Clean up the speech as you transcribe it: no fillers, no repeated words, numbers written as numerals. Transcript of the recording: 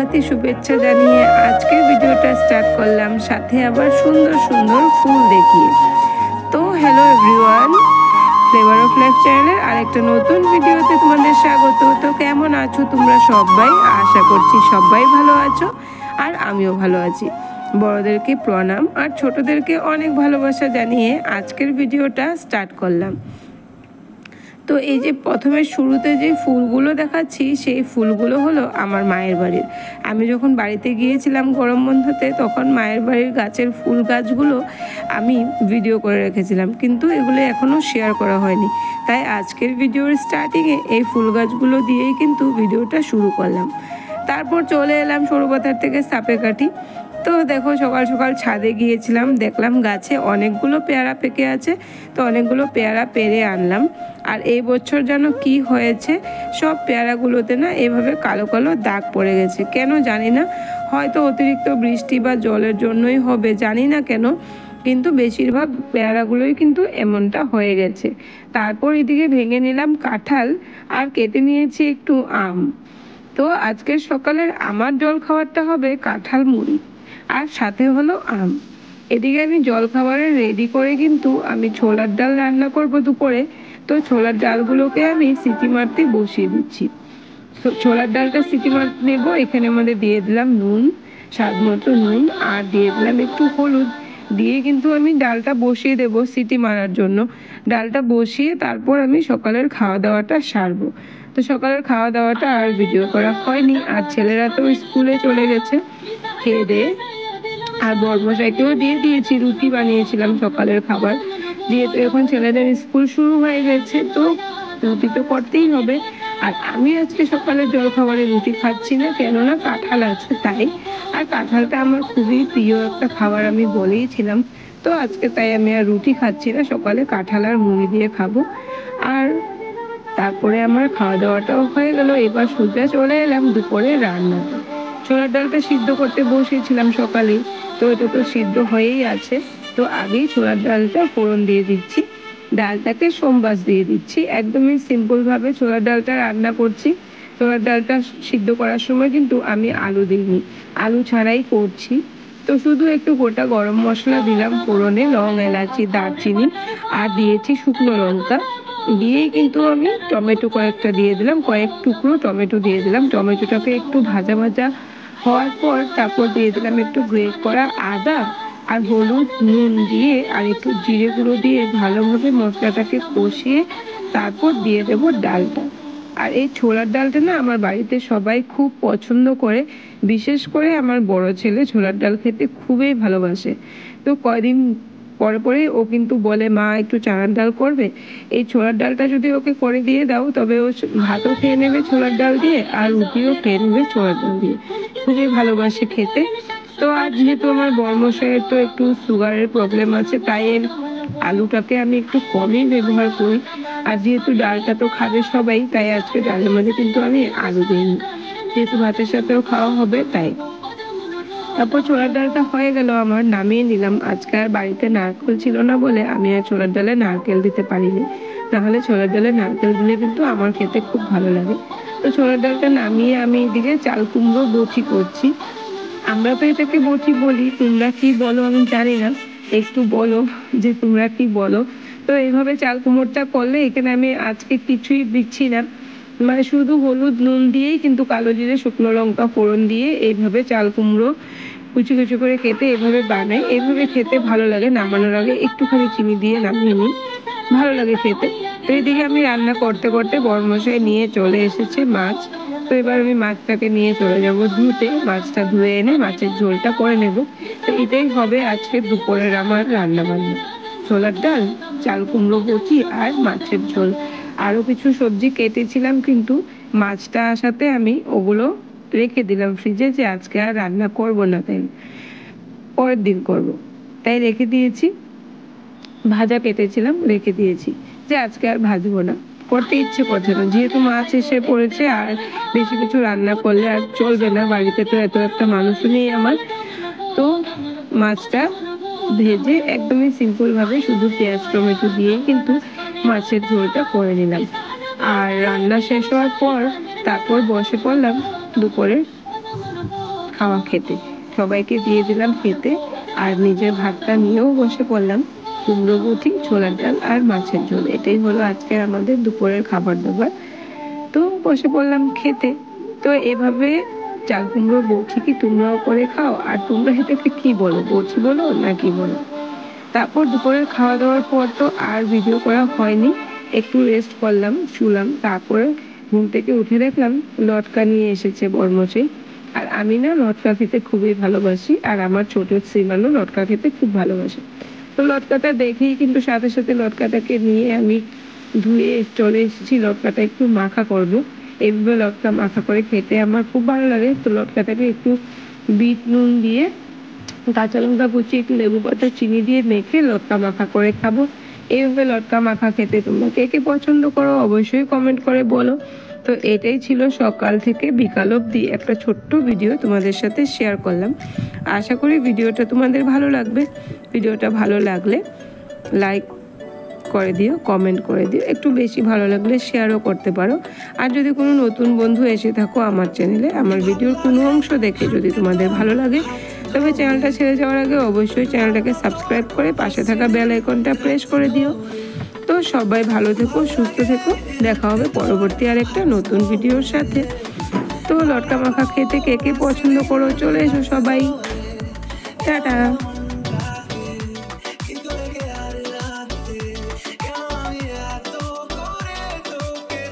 সংক্রান্তি শুভেচ্ছা জানিয়ে আজকের ভিডিওটা স্টার্ট করলাম, সাথে আবার সুন্দর সুন্দর ফুল দেখিয়ে। তো hello everyone, flavour of life চ্যানেলের আরেকটা নতুন ভিডিওতে তোমাদের স্বাগত। তো কেমন আছো তোমরা সবাই? আশা করছি সবাই ভালো আছো, আর আমিও ভালো আছি। বড়দেরকে প্রণাম আর ছোটদেরকে অনেক ভালোবাসা জানিয়ে আজকের ভিডিওটা স্টার্ট করলাম। তো এই যে প্রথমে শুরুতে যে ফুলগুলো দেখাচ্ছি, সেই ফুলগুলো হলো আমার মায়ের বাড়ির। আমি যখন বাড়িতে গিয়েছিলাম গরম বন্ধতে, তখন মায়ের বাড়ির গাছের ফুল গাছগুলো আমি ভিডিও করে রেখেছিলাম, কিন্তু এগুলো এখনও শেয়ার করা হয়নি। তাই আজকের ভিডিওর স্টার্টিংয়ে এই ফুল গাছগুলো দিয়েই কিন্তু ভিডিওটা শুরু করলাম। তারপর চলে এলাম সরুপাতার থেকে সাপেকাঠি। তো দেখো, সকাল সকাল ছাদে গিয়েছিলাম, দেখলাম গাছে অনেকগুলো পেয়ারা পেকে আছে, তো অনেকগুলো পেয়ারা পেরে আনলাম। আর এই বছর যেন কি হয়েছে, সব পেয়ারাগুলোতে না এভাবে কালো কালো দাগ পড়ে গেছে, কেন জানি না। হয়তো অতিরিক্ত বৃষ্টি বা জলের জন্যই হবে, জানি না কেন, কিন্তু বেশিরভাগ পেয়ারাগুলোই কিন্তু এমনটা হয়ে গেছে। তারপর এদিকে ভেঙে নিলাম কাঁঠাল আর কেটে নিয়েছি একটু আম। তো আজকের সকালের আমার জল খাবারটা হবে কাঁঠাল মুড়ি, আর সাথে হলো আম। এদিকে আমি জলখাবারে রেডি করে কিন্তু আমি ছোলার ডাল রান্না করব দুপুরে। তো ছোলার ডালগুলোকে আমি সিটি মারতে বসিয়ে দিচ্ছি। ছোলার ডালটা সিটি মারতে নেব, এখানে মধ্যে দিয়ে দিলাম নুন, স্বাদ মতো নুন, আর দিয়ে দিলাম একটু হলুদ, দিয়ে কিন্তু আমি ডালটা বসিয়ে দেব সিটি মারার জন্য। ডালটা বসিয়ে তারপর আমি সকালের খাওয়া দাওয়াটা সারবো। তো সকালের খাওয়া দাওয়াটা আর ভিডিও করা হয়নি, আর ছেলেরা তো স্কুলে চলে গেছে খেয়ে দিয়ে। আর বর্মশাইকেও দিয়ে দিয়েছি, রুটি বানিয়েছিলাম সকালের খাবার। যেহেতু এখন ছেলেদের স্কুল শুরু হয়ে গেছে, তো রুটি তো করতেই হবে। আর আমি আজকে সকালে জলখাবারে রুটি খাচ্ছি না, কেননা কাঁঠাল আছে তাই। আর কাঁঠালটা আমার খুবই প্রিয় একটা খাবার, আমি বলেইছিলাম। তো আজকে তাই আমি আর রুটি খাচ্ছি না, সকালে কাঁঠাল আর মুড়ি দিয়ে খাবো। আর তারপরে আমার খাওয়া দাওয়াটাও হয়ে গেল। এবার সোজা চলে এলাম দুপুরে রান্নাতে। ছোলার ডালটা সিদ্ধ করতে বসিয়েছিলাম সকালেই, তো এটা তো সিদ্ধ হয়েই আছে। তো আগেই ছোলার ডালটা ফোড়ন দিয়ে দিচ্ছি, ডালটাকে সোমবাস দিয়ে দিচ্ছি। একদমই সিম্পলভাবে ছোলার ডালটা রান্না করছি। ছোলার ডালটা সিদ্ধ করার সময় কিন্তু আমি আলু দিইনি, আলু ছাড়াই করছি। তো শুধু একটু গোটা গরম মশলা দিলাম ফোড়নে, লং, এলাচি, দারচিনি, আর দিয়েছি শুকনো লঙ্কা। দিয়েই কিন্তু আমি টমেটো কয়েকটা দিয়ে দিলাম, কয়েক টুকরো টমেটো দিয়ে দিলাম। টমেটোটাকে একটু ভাজা ভাজা হওয়ার পর তারপর দিয়ে দিলাম একটু গ্রেট করা আদা, আর হলুদ, নুন দিয়ে আর একটু জিরে গুঁড়ো দিয়ে ভালোভাবে মশলাটাকে কষিয়ে তারপর দিয়ে দেবো ডালটা। আর এই ছোলার ডালটা না আমার বাড়িতে সবাই খুব পছন্দ করে, বিশেষ করে আমার বড় ছেলে ছোলার ডাল খেতে খুবই ভালোবাসে। তো কয়দিন পরে পরে ও কিন্তু বলে, মা একটু চানার ডাল করবে। এই ছোলার ডালটা যদি ওকে করে দিয়ে দাও, তবে ও ভাতও খেয়ে নেবে ছোলার ডাল দিয়ে, আর রুটিও খেয়ে নেবে ছোলার ডাল দিয়ে, খুবই ভালোবাসে খেতে। তো আর যেহেতু আমার বর্মশাইয়ের তো একটু সুগারের প্রবলেম আছে, তাই এর আলুটাকে আমি একটু কমই ব্যবহার করি। আর যেহেতু ডালটা তো খাবে সবাই, তাই আজকে ডালের মধ্যে কিন্তু আমি আলু দিইনি, যেহেতু ভাতের সাথেও খাওয়া হবে তাই। তারপর ছোলার ডালটা হয়ে গেল আমার, নামিয়ে নিলাম। আজকে আর বাড়িতে নারকেল ছিল না বলে আমি আর ছোলার ডালে নারকেল দিতে পারিনি, নাহলে ছোলার ডালে নারকেল দিলে কিন্তু আমার খেতে খুব ভালো লাগে। তো ছোলার ডালটা নামিয়ে আমি এদিকে চাল কুমড়ো বচি করছি। আমরা তো এটাকে বচি বলি, তোমরা কি বলো আমি জানি না, একটু বলো যে তোমরা কি বলো। তো এইভাবে চাল কুমড়োটা করলে এখানে আমি আজকে কিছুই দিচ্ছি না, মানে শুধু হলুদ নুন দিয়েই কিন্তু কালো জিরে শুকনো লঙ্কা ফোড়ন দিয়ে এইভাবে চাল কুমড়ো কুচি কুচি করে কেটে এভাবে বানাই। এভাবে খেতে ভালো লাগে, নামানোর আগে একটুখানি চিনি দিয়ে নামিয়ে নিই, ভালো লাগে খেতে। তো এদিকে আমি রান্না করতে করতে বরমশাই নিয়ে চলে এসেছে মাছ। তো এবার আমি মাছটাকে নিয়ে চলে যাব ধুতে, মাছটা ধুয়ে এনে মাছের ঝোলটা করে নেব। তো এটাই হবে আজকে দুপুরের আমার রান্না বান্না, ছোলার ডাল, চাল কুমড়ো বচি আর মাছের ঝোল। আরও কিছু সবজি কেটেছিলাম, কিন্তু মাছটা আসাতে আমি ওগুলো রেখে দিলাম ফ্রিজে, যে আজকে আর রান্না করব না, তাই পরের দিন করব, তাই রেখে দিয়েছি। ভাজা কেটেছিলাম রেখে দিয়েছি, যে আজকে আর ভাজবো না, করতে ইচ্ছে করছে না, যেহেতু মাছ এসে পড়েছে। আর বেশি কিছু রান্না করলে আর চলবে না, বাড়িতে তো এত একটা মানুষ নেই আমার। তো মাছটা ভেজে একদমই সিম্পলভাবে শুধু পেঁয়াজ টমেটো দিয়েই কিন্তু মাছের ঝোলটা করে নিলাম। আর রান্না শেষ হওয়ার পর তারপর বসে পড়লাম দুপুরে খাওয়া খেতে, সবাইকে দিয়ে দিলাম খেতে। আর নিজের ভাতটা নিয়েও বসে পড়লাম, কুমড়ো বটি, ছোলার ডাল আর মাছের ঝোল। এটাই হলো আজকের আমাদের দুপুরের খাবার দাবার। তো বসে পড়লাম খেতে। তো এভাবে চাল কুমড়োর বটি কি তোমরাও করে খাও? আর তোমরা এটাকে কি বলো, বটি বলো না কি বলো? তারপর দুপুরের খাওয়া দাওয়ার পর তো আর ভিডিও করা হয়নি, একটু রেস্ট করলাম, শুলাম। তারপরে ঘুম থেকে উঠে দেখলাম লটকা নিয়ে এসেছে বরমশাই। আর আমি না লটকা খেতে খুবই ভালোবাসি, আর আমার ছোট শ্রীমানও লটকা খেতে খুব ভালোবাসে। তো লটকাটা দেখেই কিন্তু সাথে সাথে লটকাটাকে নিয়ে আমি ধুয়ে চলে এসেছি। লটকাটা একটু মাখা করব। এইভাবে লটকা মাখা করে খেতে আমার খুব ভালো লাগে। তো লটকাটাকে একটু বিট নুন দিয়ে, কাঁচা লঙ্কা কুচি, একটু লেবু পাতা, চিনি দিয়ে মেখে লটকা মাখা করে খাবো। এইভাবে লটকা মাখা খেতে তোমরা কে কে পছন্দ করো অবশ্যই কমেন্ট করে বলো। তো এটাই ছিল সকাল থেকে বিকাল অবধি একটা ছোট্ট ভিডিও তোমাদের সাথে শেয়ার করলাম। আশা করি ভিডিওটা তোমাদের ভালো লাগবে। ভিডিওটা ভালো লাগলে লাইক করে দিও, কমেন্ট করে দিও, একটু বেশি ভালো লাগলে শেয়ারও করতে পারো। আর যদি কোনো নতুন বন্ধু এসে থাকো আমার চ্যানেলে, আমার ভিডিওর কোনো অংশ দেখে যদি তোমাদের ভালো লাগে, তবে চ্যানেলটা ছেড়ে যাওয়ার আগে অবশ্যই চ্যানেলটাকে সাবস্ক্রাইব করে পাশে থাকা বেল আইকনটা প্রেস করে দিও। তো সবাই ভালো থেকো, সুস্থ থেকো। দেখা হবে পরবর্তী আরেকটা নতুন ভিডিওর সাথে। তো লটকা মাখা খেতে কে কে পছন্দ করো চলে এসো সবাই। টাটা।